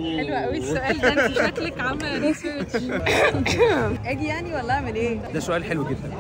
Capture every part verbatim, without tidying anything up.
حلو قوي السؤال ده، انت شكلك عامله ريسيرش. اجي يعني ولا اعمل ايه؟ ده سؤال حلو جدا.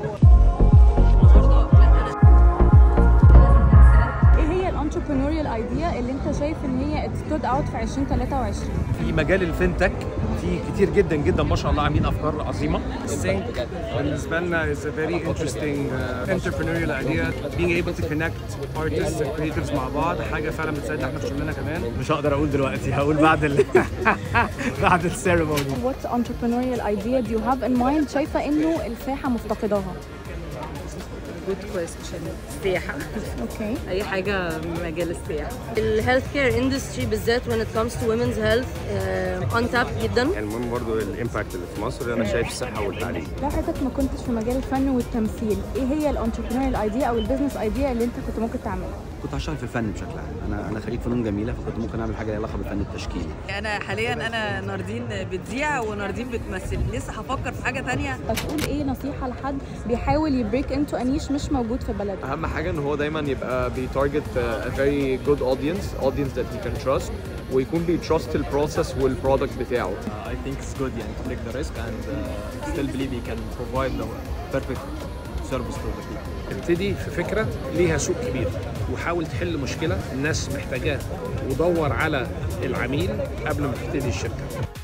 ايه هي الانتربرينوريال ايديا اللي انت شايف ان هي ستود اوت في ألفين وثلاثة وعشرين؟ في مجال الفinTech في كتير جدا جدا ما شاء الله عاملين افكار عظيمه. Sync بالنسبه لنا is a very interesting uh, entrepreneurial idea. Being able to connect artists and creatives مع بعض حاجه فعلا بتساعدنا احنا في شغلنا كمان. مش هقدر اقول دلوقتي، هقول بعد ال بعد السيرموني. What entrepreneurial idea do you have in mind شايفه انه الساحه مفتقداها؟ Good question. السياحة. اوكي. أي حاجة مجال السياحة. الهيلث كير اندستري بالذات when it comes to women's health untapped جدا. المهم برضو الامباكت اللي في مصر، انا شايف الصحه والتعليم. لو حضرتك ما كنتش في مجال الفن والتمثيل، ايه هي الانتربرينوريال ايديا او البيزنس ايديا اللي انت كنت ممكن تعملها؟ كنت هشتغل في الفن بشكل عام. انا انا خريج فنون جميله، فكنت ممكن اعمل حاجه ليها علاقه بالفن التشكيلي. أنا حاليا أنا ناردين بتذيع وناردين بتمثل، لسه هفكر في حاجة تانية. هتقول ايه نصيحه لحد بيحاول يبريك انتو انيش مش موجود في بلده؟ اهم حاجه ان هو دايما يبقى بيتارجت a very good audience audience that he can trust، ويكون بيتراست البروسيس والبرودكت بتاعه. I think it's good يعني to take the risk and uh, still believe he can provide the perfect service to the people. ابتدي في فكره ليها سوق كبير، وحاول تحل مشكله الناس محتاجاها، ودور على العميل قبل ما تبتدي الشركه.